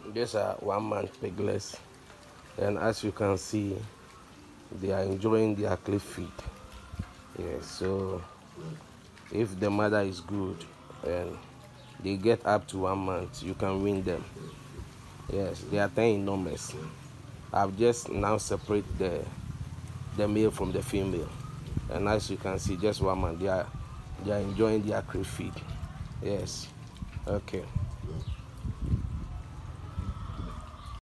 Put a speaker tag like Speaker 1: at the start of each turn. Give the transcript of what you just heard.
Speaker 1: These are 1 month piglets, and as you can see, they are enjoying their cliff feed. Yes, so if the mother is good and they get up to 1 month, you can win them. Yes, they are 10 enormous. I've just now separate the male from the female, and as you can see, just 1 month, they are enjoying their cliff feed. Yes, okay.